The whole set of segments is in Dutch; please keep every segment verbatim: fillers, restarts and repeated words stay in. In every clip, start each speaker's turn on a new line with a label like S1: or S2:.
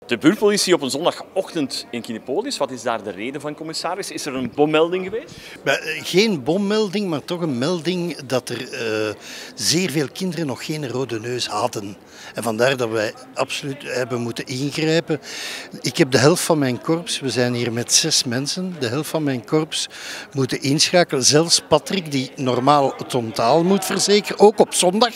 S1: De buurtpolitie op een zondagochtend in Kinepolis. Wat is daar de reden van, commissaris? Is er een bommelding geweest?
S2: Geen bommelding, maar toch een melding dat er uh, zeer veel kinderen nog geen rode neus hadden. En vandaar dat wij absoluut hebben moeten ingrijpen. Ik heb de helft van mijn korps, we zijn hier met zes mensen, de helft van mijn korps moeten inschakelen. Zelfs Patrick, die normaal het onthaal moet verzekeren, ook op zondag.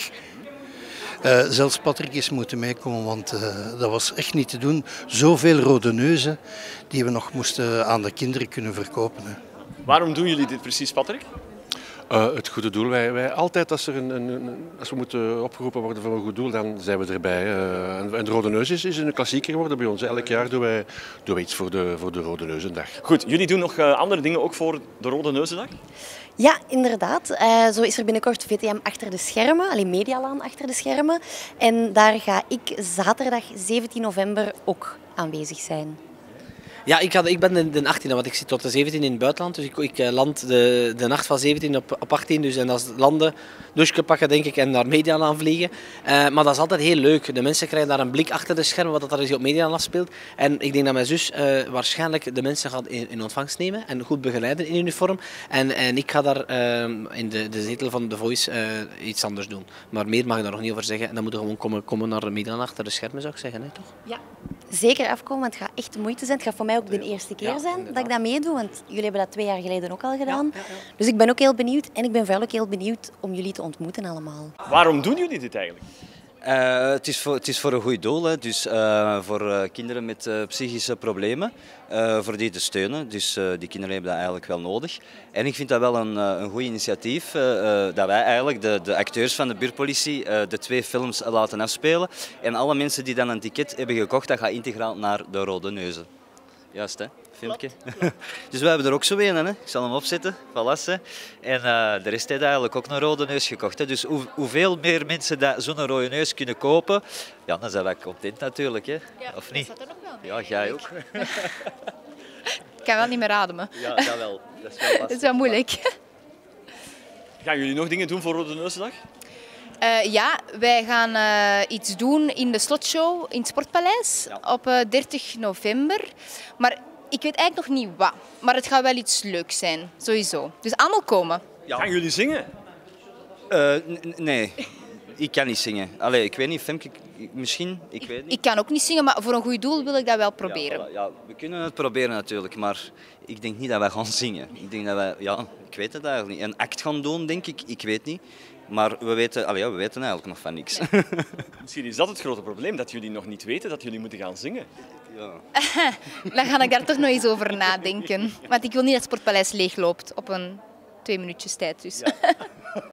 S2: Uh, zelfs Patrick is moeten meekomen, want uh, dat was echt niet te doen. Zoveel rode neuzen die we nog moesten aan de kinderen kunnen verkopen. Hè.
S1: Waarom doen jullie dit precies, Patrick?
S3: Uh, het goede doel. Wij, wij, altijd als, er een, een, als we moeten opgeroepen worden voor een goed doel, dan zijn we erbij. Uh, en, en de Rode Neus is, is een klassieker geworden bij ons. Elk jaar doen wij, doen wij iets voor de, voor de Rode Neuzendag.
S1: Goed, jullie doen nog uh, andere dingen ook voor de Rode Neuzendag?
S4: Ja, inderdaad. Uh, zo is er binnenkort V T M achter de schermen, alleen Medialaan achter de schermen. En daar ga ik zaterdag zeventien november ook aanwezig zijn.
S5: Ja, ik, had, ik ben de, de achttiende, want ik zit tot de zeventiende in het buitenland. Dus ik, ik land de, de nacht van zeventien op, op achttien. Dus en dat is landen, douche pakken denk ik en naar Medialaan vliegen. Uh, maar dat is altijd heel leuk. De mensen krijgen daar een blik achter de schermen wat er op Medialaan afspeelt. En ik denk dat mijn zus uh, waarschijnlijk de mensen gaat in, in ontvangst nemen en goed begeleiden in uniform. En, en ik ga daar uh, in de, de zetel van The Voice uh, iets anders doen. Maar meer mag ik daar nog niet over zeggen. En dan moeten we gewoon komen, komen naar Medialaan achter de schermen, zou ik zeggen. Hè, toch?
S4: Ja, zeker afkomen, want het gaat echt de moeite zijn. Het gaat voor mij ook de eerste keer ja, zijn inderdaad. dat ik dat meedoe, want jullie hebben dat twee jaar geleden ook al gedaan. Ja, ja, ja. Dus ik ben ook heel benieuwd en ik ben vooral ook heel benieuwd om jullie te ontmoeten allemaal.
S1: Waarom doen jullie dit eigenlijk?
S6: Uh, het, is voor, het is voor een goed doel, hè. Dus uh, voor uh, kinderen met uh, psychische problemen, uh, voor die te steunen. Dus uh, die kinderen hebben dat eigenlijk wel nodig. En ik vind dat wel een, uh, een goed initiatief, uh, uh, dat wij eigenlijk de, de acteurs van de buurtpolitie uh, de twee films laten afspelen. En alle mensen die dan een ticket hebben gekocht, dat gaat integraal naar de Rode Neuzen. Juist, hè? Filmpje. Dus wij hebben er ook zo een, hè? Ik zal hem opzetten. Voilà, hè? En uh, de rest heeft eigenlijk ook een rode neus gekocht. Hè? Dus hoe, hoeveel meer mensen zo'n rode neus kunnen kopen, ja, dan zijn wij content natuurlijk, hè?
S7: Ja,
S6: of niet?
S7: Dat staat er nog wel bij.
S6: Ja, jij ook.
S7: Ik kan wel niet meer ademen.
S6: Ja, dat wel. Dat is wel lastig.
S7: Dat is wel moeilijk.
S1: Gaan jullie nog dingen doen voor Rode Neuzendag?
S7: Uh, ja, wij gaan uh, iets doen in de slotshow in het Sportpaleis ja. op uh, dertig november. Maar ik weet eigenlijk nog niet wat. Maar het gaat wel iets leuks zijn, sowieso. Dus allemaal komen.
S1: Ja. Gaan jullie zingen?
S6: Uh, nee, ik kan niet zingen. Allee, ik weet niet, Femke, misschien, ik, ik weet niet.
S7: Ik kan ook niet zingen, maar voor een goed doel wil ik dat wel proberen.
S6: Ja, voilà. Ja, we kunnen het proberen natuurlijk, maar ik denk niet dat wij gaan zingen. Ik denk dat wij, ja, ik weet het eigenlijk niet. Een act gaan doen, denk ik, ik weet niet. Maar we weten, allee, ja, we weten eigenlijk nog van niks.
S1: Nee. Misschien is dat het grote probleem, dat jullie nog niet weten dat jullie moeten gaan zingen.
S6: Ja.
S7: Dan ga ik daar toch nog eens over nadenken. Want ik wil niet dat het Sportpaleis leegloopt op een twee minuutjes tijd. Dus. Ja.